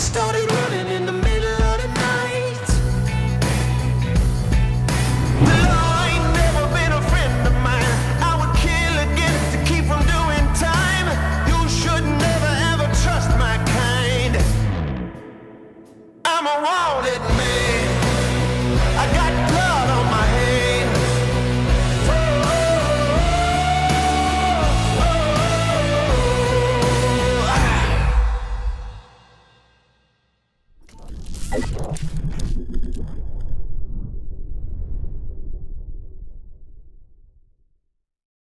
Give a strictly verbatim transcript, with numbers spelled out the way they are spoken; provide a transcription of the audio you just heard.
started running in the middle of the night. The law ain't never been a friend of mine. I would kill again to keep from doing time. You should never ever trust my kind. I'm a wanted man. I got blood on my hands. Oh, oh, oh, oh.